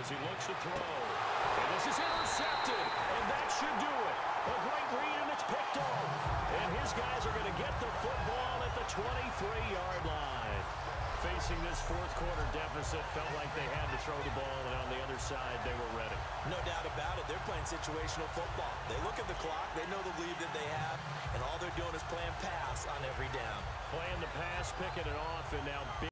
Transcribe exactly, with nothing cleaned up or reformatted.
as he looks to throw. And this is intercepted, and that should do it. A great read, and it's picked off. And his guys are going to get the football at the twenty-three-yard line. Facing this fourth quarter deficit, felt like they had to throw the ball, and on the other side, they were ready. No doubt about it. They're playing situational football. They look at the clock. They know the lead that they have, and all they're doing is playing pass on every down. Playing the pass, picking it off, and now big.